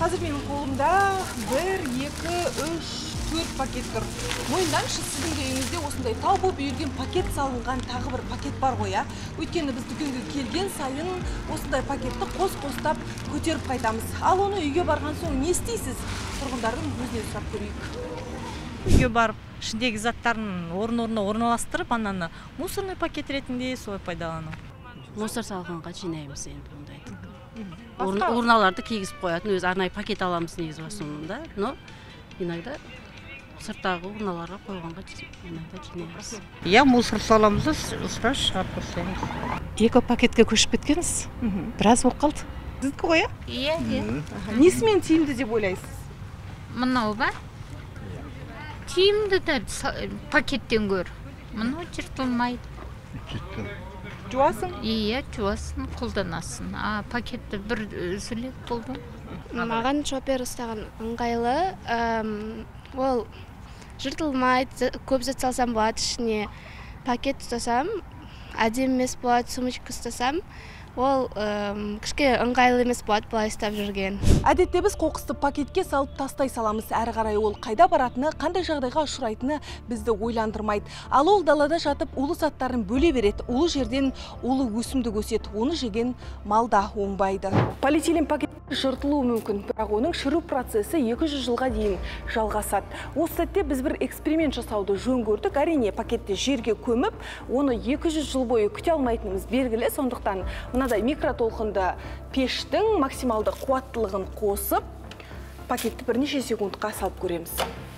Қазір менің қолымда 1, 2, 3, 4 пакет тұр. Мойындаңызшы, сіздің де үйіңізде осындай тау болып үйілген пакет салынған тағы бір пакет бар ғой, а? Өйткені біз дүкенге келген сайын осындай пакетті қос-қостап көтеріп қайтамыз. Ал оны үйге барған соң не істейсіз? Тұрғындардың өзінен сұрап көрейік. Үйге барып, ішіндегі заттарын орын-орнына орналастырып, ананы мусорный пакет ретінде солай пайдалану. Мусор салғанға жинаймыз енді ондайды. Урналарды кигізіп қоятын, өз арнайы пакет аламыз негізі осында, но иногда сырттағы урналарға қойғанға иногда жинаймыз. Я мусор саламыз, сразу шығарып тастаймыз. Екі пакетке көшіп кеткенсіз? Біраз болып қалды. Сіздікі ғой, а? Иә. Несімен тиімді деп ойлайсыз? Мынау ба? Тиімді де пакеттен көр. Мынау жыртылмайды. Жуасың? Иә, жуасын, қолданасың. Пакетті бір үзілет болды. Маған шопер ұстаған ыңғайлы. Ол жыртылмайды, көп зат салсам болады ішіне. Пакет ұстасам, әдемі емес болады, сумочка ұстасам. Ол кішке ыңғайлы емес болады, былай ұстап жүрген. Әдетте біз қоқысты пакетке салып тастай саламыз. Әрі қарай ол қайда баратыны, қандай жағдайға ұшырайтыны бізді ойландырмайды. Ал ол далада жатып, улы заттарын бөле береді. Улы жерден улы өсімдік өседі. Оны жеген малда оңбайды. Полиэтилен пакет жыртылуы мүмкін, бірақ оның шіру процесі 200 жылға дейін жалғасады. Осы сәтте біз бір эксперимент жасауды жөн көрдік. Әрине, пакетті жерге көміп, оны 200 жыл бойы күте алмайтынымыз белгілі. Сондықтан мынадай микротолқынды пештің максималды қуаттылығын қосып, пакетті бірнеше секундқа салып көреміз.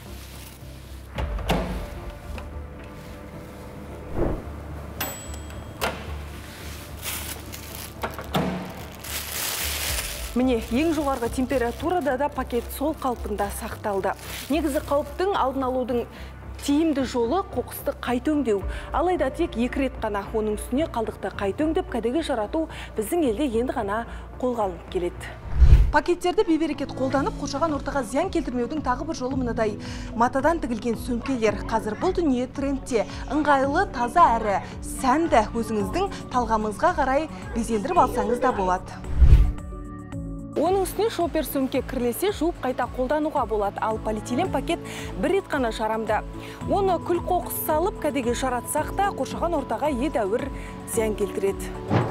Міне, ең жоғарғы температурада да пакет сол қалпында сақталды. Негізі қауіптің алдын алудың тиімді жолы қоқысты қайта өңдеу. Алайда тек 2 рет қана оның үстіне қалдықты қайта өңдеп кәдеге жарату біздің елде енді ғана қолға алынып келеді. Пакеттерді бейберекет қолданып, қоршаған ортаға зиян келтірмеудің тағы бір жолы мынадай матадан тігілген сөмкелер. Қазір бұл дүние трендте. Ыңғайлы, таза әрі сәнді, өзіңіздің талғамыңызға қарай безендіріп алсаңыз да болады. Оның үстіне шопер сөмке кірлесе жуып қайта қолдануға болады, ал полиэтилен пакет бір рет қана жарамды. Оны күл қоқыс салып, кәдеге жаратсақ та, қоршаған ортаға едәуір зиян келтіреді.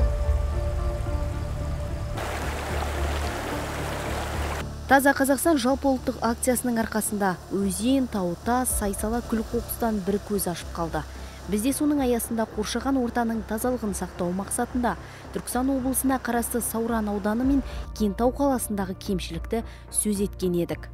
Таза Қазақстан жалпы ұлттық акциясының арқасында өзен, тау-тас, сай-сала күл қоқыстан бір көз ашып қалды. Бізде соның аясында қоршаған ортаның тазалығын сақтау мақсатында Түркістан облысына қарасты Сауран ауданы мен Кентау қаласындағы кемшілікті сөз еткен едік.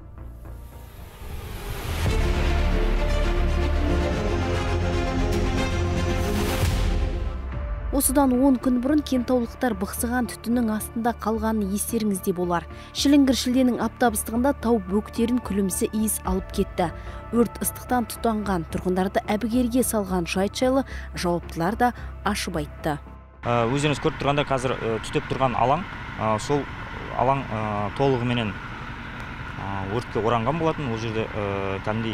Осыдан 10 күн бұрын кентаулықтар бықсыған түтіннің астында қалғанын естеріңізде болар. Шіліңгір шілденің аптап-ыстығында тау бөктерін күлімсі иіс алып кетті. Өрт ыстықтан тұтанған, тұрғындарды әбігерге салған жайт жайлы жауаптылар да ашып айтты. Өздеріңіз көріп тұрғанда қазір түтеп тұрған алаң, сол алаң толығыменен өртке оранған болатын. Ол жерде кәдімгідей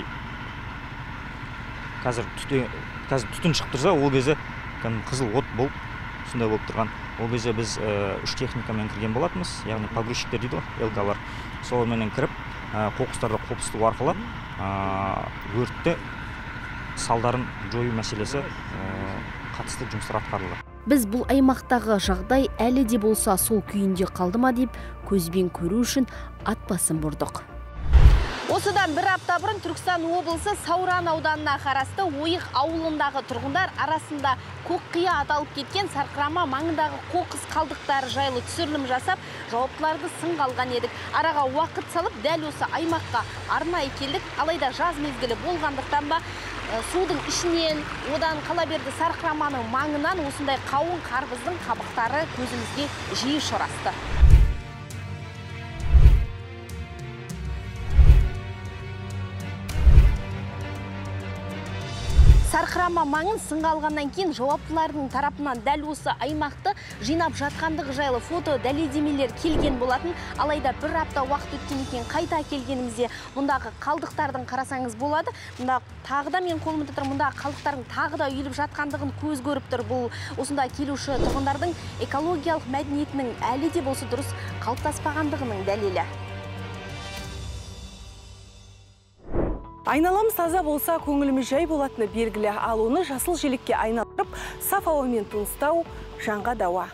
қазір түтін шығып тұрса, ол кезде қызыл от болып, сондай болып тұрған. Ол кезде біз 3 техникамен кірген болатымыз, яғни погрузчиктер дейді ғой, ЛК-лар. Соларменен кіріп, қоқыстарды қопсыту арқылы өртті салдарын жою мәселесі қатысты жұмыстар атқарылды. Біз бұл аймақтағы жағдай әлі де болса сол күйінде қалды ма деп көзбен көру үшін ат басын бұрдық. Осыдан бір апта бұрын Түркістан облысы Сауран ауданына қарасты Ойық ауылындағы тұрғындар арасында көкқия аталып кеткен сарқырама маңындағы қоқыс қалдықтары жайлы түсірілім жасап, жауаптыларды сынға алған едік. Араға уақыт салып, дәл осы аймаққа арнайы келдік. Алайда жаз мезгілі болғандықтан ба, судың ішінен, одан қала берді сарқыраманың маңынан осындай қауын қарбыздың қабықтары көзімізге жиі ұшырасты. Сарқырама маңын сынға алғаннан кейін жауаптылардың тарапынан дәл осы аймақты жинап жатқандығы жайлы фото дәлелдемелер келген болатын. Алайда бір апта уақыт өткен екен қайта келгенімізде мұндағы қалдықтардың қарасаңыз болады. Мұнда тағы да мен қолымда тұр, мұндағы қалдықтардың тағы да үйіліп жатқандығын көз көріп тұр. Бұл осында келуші тұрғындардың экологиялық мәдениетінің әлі де болса дұрыс қалыптаспағандығының дәлелі. Айналамыз таза болса, көңіліміз жай болатыны белгілі, ал оны жасыл желекке айналдырып, саф ауамен тыныстау жанға дауа.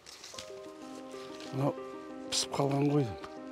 Пісіп қалған ғой.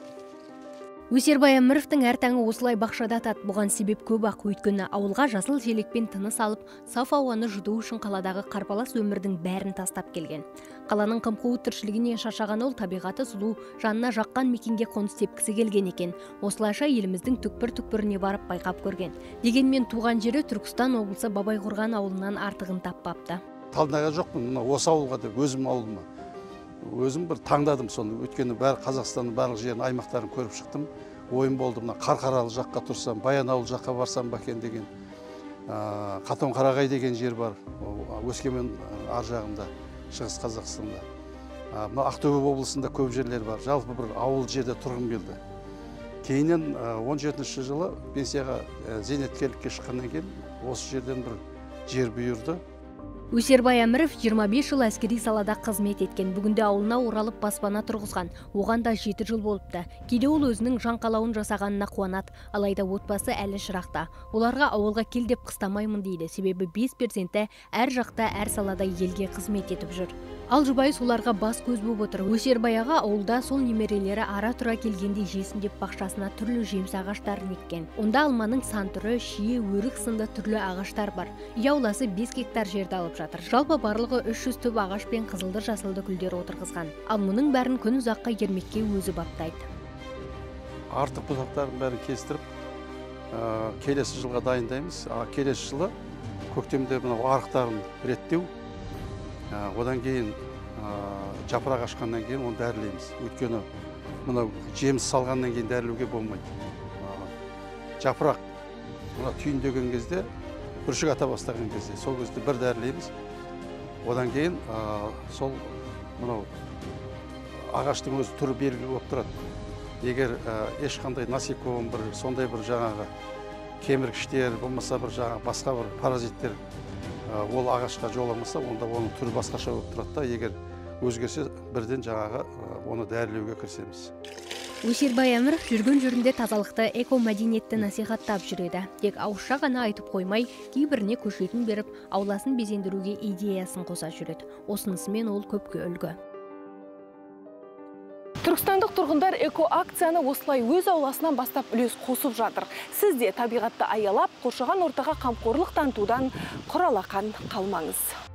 Өсербай Әміровтің әр таңы осылай бақшада атады. Бұған себеп көп ақ, өйткені ауылға жасыл желекпен тыныс алып, саф ауаны жұту үшін қаладағы қарпалас өмірдің бәрін тастап келген. Қаланың қым-қуыт тіршілігіне шаршаған ол табиғаты сұлу, жанына жаққан мекенге қоныс тепкісі келген екен. Осылайша еліміздің түкпір-түкпіріне барып байқап көрген. Дегенмен туған жері Түркістан облысы Бабайқорған ауылынан артығын таппапты. Талдыға жоқпын, осы ауылға деп, өзім ауылыма. Өзім бір таңдадым соны, өткені бәрі Қазақстанның барлық жерін, аймақтарын көріп шықтым. Ойым болды, мына Қарқаралы жаққа тұрсам, Баянауыл жаққа барсам бакен деген, Қатон-Қарағай деген жер бар, Өскемен ар жағында, Шығыс Қазақстанда. Мына Ақтөбе облысында көп жерлер бар. Жалпы бір ауыл жерде тұрғым келді. Кейіннен 17-ші жылы пенсияға зейнеткерлікке шыққаннан кейін осы жерден бір жер бұйырды. Өсербай Әміров 25 жыл әскери салада қызмет еткен. Бүгінде ауылына оралып баспана тұрғызған. Оған да 7 жыл болыпты. Кейде ол өзінің жан қалауын жасағанына қуанады. Алайда отбасы әлі шырақта. Оларға ауылға кел деп қыстамаймын дейді. Себебі 5 перзенті әр жақта, әр салада елге қызмет етіп жүр. Ал жұбайы соларға бас көз болып отыр. Өсербай аға ауылда сол немерелері ара-тұра келгенде жесін деп бақшасына түрлі жеміс ағаштарын еккен. Онда алманың сан түрі, шие, өрік сынды түрлі ағаштар бар. Үй ауласы 5 гектар жерді алып жатыр. Жалпы барлығы 300 түп ағаш пен қызылды-жасылды гүлдер отырғызған. Ал мұның бәрін күн ұзаққа ермекке өзі баптайды. Артық бұтақтарын бәрін кестіріп, келесі жылға дайындаймыз. Келесі жылы көктемде мынау арықтарын реттеу, одан кейін жапырақ ашқаннан кейін оны дәрілейміз. Өйткені мынау жеміс салғаннан кейін дәрілеуге болмайды. Жапырақ мына түйіндеген кезде, бүршік ата бастаған кезде, сол кезде бір дәрілейміз. Одан кейін сол мынау ағаштың өзі түрі белгілі болып тұрады. Егер ешқандай насеком бір сондай бір жаңағы кеміргіштер болмаса бір жаңағы басқа бір паразиттер ол ағашқа жоламаса, онда оның түрі басқаша болып тұрады да, егер өзгерсе бірден жаңағы оны дәрілеуге кірісеміз. Өсербай Әміров жүрген жерінде тазалықты, эко-мәдениетті насихаттап жүреді. Тек ауызша ғана айтып қоймай, кейбіріне көшетін беріп, ауласын безендіруге идеясын қоса жүреді. Осынысымен ол көпке үлгі. Түркістандық тұрғындар эко-акцияны осылай өз ауласынан бастап үлес қосып жатыр. Сіз де табиғатты аялап, қоршаған ортаға қамқорлық танытудан құр алақан қалмаңыз.